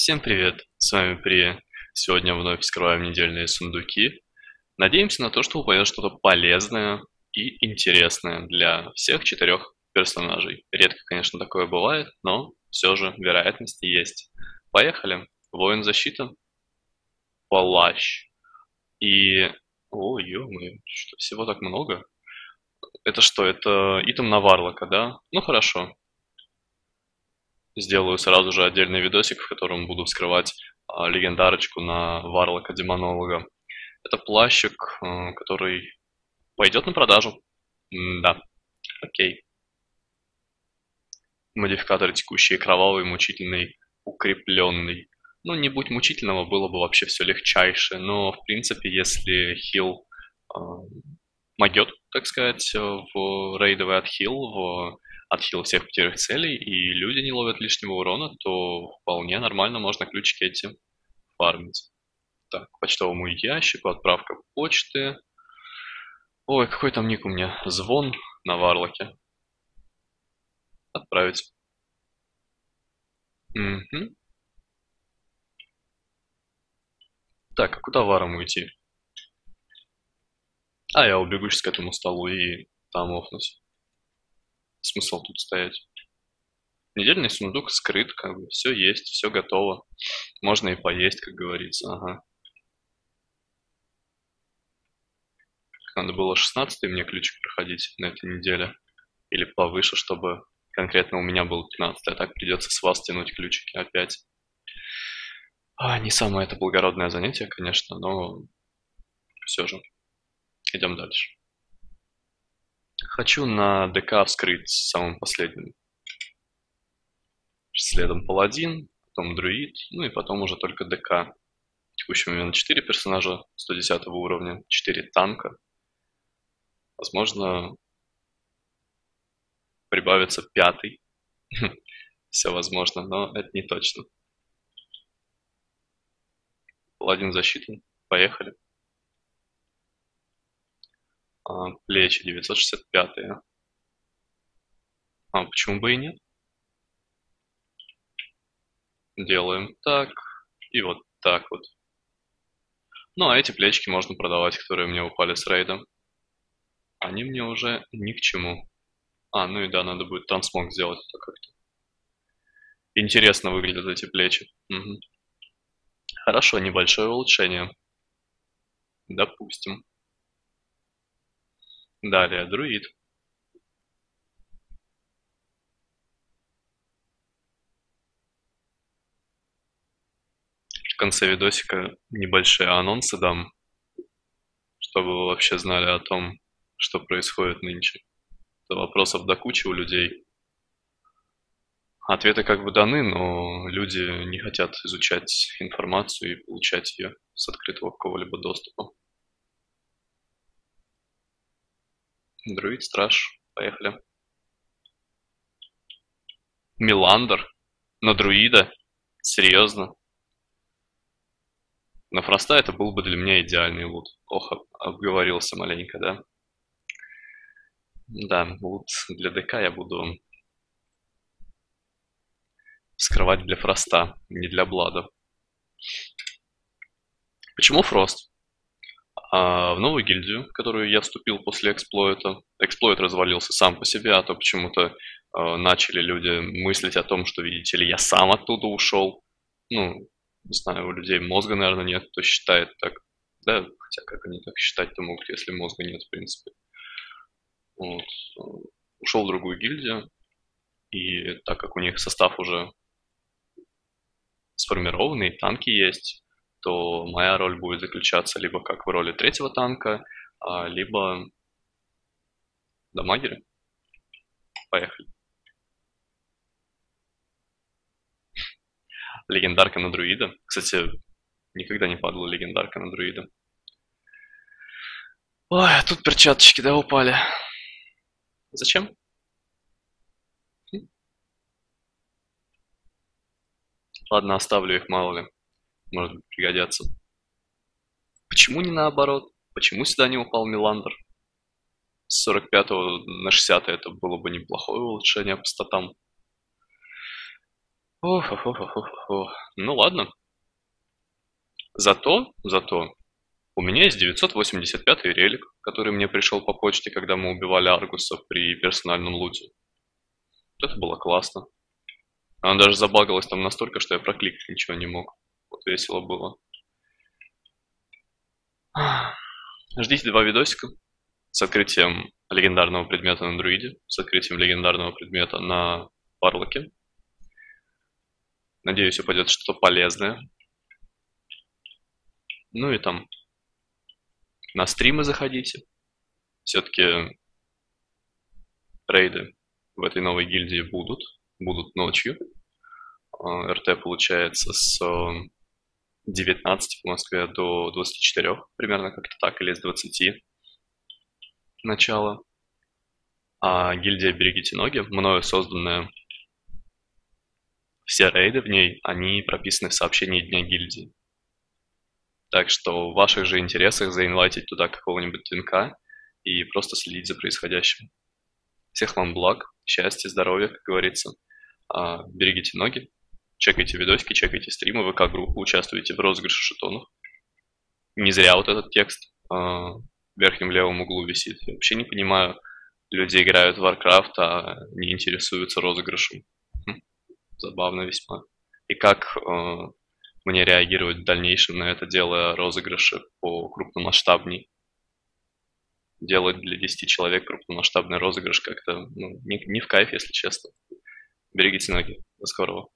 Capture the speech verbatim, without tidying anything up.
Всем привет, с вами Прия. Сегодня вновь вскрываем недельные сундуки. Надеемся на то, что упадет что-то полезное и интересное для всех четырех персонажей. Редко, конечно, такое бывает, но все же вероятность есть. Поехали. Воин защиты, палач и... О, ё-моё, что всего так много? Это что, это итем на варлока, да? Ну хорошо. Сделаю сразу же отдельный видосик, в котором буду вскрывать а, легендарочку на варлока демонолога. Это плащик, а, который пойдет на продажу. М-да, окей. Модификатор текущий, кровавый, мучительный, укрепленный. Ну, не будь мучительного, было бы вообще все легчайше. Но, в принципе, если хил э, могет, так сказать, в рейдовый отхил, в отхил всех пятерых целей, и люди не ловят лишнего урона, то вполне нормально можно ключики эти фармить. Так, к почтовому ящику, отправка почты. Ой, какой там ник у меня? Звон на варлоке. Отправить. Угу. Так, а куда варом уйти? А, я убегу сейчас к этому столу и там офнусь. Смысл тут стоять? Недельный сундук скрыт, как бы, все есть, все готово. Можно и поесть, как говорится, ага. Надо было шестнадцатый мне ключик проходить на этой неделе. Или повыше, чтобы конкретно у меня был пятнадцатый, а так придется с вас тянуть ключики опять. А, не самое это благородное занятие, конечно, но все же. Идем дальше. Хочу на ДК вскрыть самым последним. Следом паладин, потом друид, ну и потом уже только ДК. В текущий момент четыре персонажа сто десятого уровня, четыре танка. Возможно, прибавится пятый. Все возможно, но это не точно. Паладин защиты. Поехали. А, плечи девятьсот шестьдесят пять. А, почему бы и нет? Делаем так. И вот так вот. Ну, а эти плечики можно продавать, которые мне упали с рейда. Они мне уже ни к чему. А, ну и да, надо будет трансмог сделать это как-то. Интересно выглядят эти плечи. Угу. Хорошо, небольшое улучшение. Допустим. Далее, друид. В конце видосика небольшие анонсы дам, чтобы вы вообще знали о том, что происходит нынче. Это вопросов до кучи у людей. Ответы как бы даны, но люди не хотят изучать информацию и получать ее с открытого какого-либо доступа. Друид, страж, поехали. Миландр? На друида? Серьезно? На фроста это был бы для меня идеальный лут. Ох, обговорился маленько, да? Да, лут для ДК я буду вскрывать для фроста, не для блада. Почему фрост? А в новую гильдию, в которую я вступил после эксплойта, эксплойт развалился сам по себе, а то почему-то э, начали люди мыслить о том, что, видите ли, я сам оттуда ушел. Ну, не знаю, у людей мозга, наверное, нет, кто считает так. Да, хотя как они так считать-то могут, если мозга нет, в принципе. Вот. Ушел в другую гильдию, и так как у них состав уже сформированный, танки есть, то моя роль будет заключаться либо как в роли третьего танка, либо дамагеры. Поехали. Легендарка на друида. Кстати, никогда не падала легендарка на друида. Ой, тут перчаточки, да, упали. Зачем? Ладно, оставлю их, мало ли. Может быть, пригодятся. Почему не наоборот? Почему сюда не упал Миландр? С сорок пятого на шестьдесят это было бы неплохое улучшение по статам. Ох, ох, ох, ох, ох, ох. Ну ладно. Зато, зато у меня есть девятьсот восемьдесят пятый релик, который мне пришел по почте, когда мы убивали аргусов при персональном луте. Это было классно. Она даже забагалась там настолько, что я прокликать ничего не мог. Вот весело было. Ждите два видосика с открытием легендарного предмета на друиде, с открытием легендарного предмета на варлоке. Надеюсь, упадет что-то полезное. Ну и там на стримы заходите. Все-таки рейды в этой новой гильдии будут. Будут ночью. РТ получается с девятнадцати в Москве до двадцати четырёх, примерно как-то так, или с двадцати начала. А гильдия «Берегите ноги», мною созданная, все рейды в ней, они прописаны в сообщении Дня гильдии. Так что в ваших же интересах заинвайтить туда какого-нибудь твинка и просто следить за происходящим. Всех вам благ, счастья, здоровья, как говорится. Берегите ноги, чекайте видосики, чекайте стримы, ВК-группу, участвуйте в розыгрыше шетонов. Не зря вот этот текст в верхнем левом углу висит. Я вообще не понимаю, люди играют в Warcraft, а не интересуются розыгрышем. Хм, забавно весьма. И как э, мне реагировать в дальнейшем на это, делая розыгрыши по крупномасштабней? Делать для десяти человек крупномасштабный розыгрыш как-то ну, не, не в кайф, если честно. Берегите ноги. До скорого.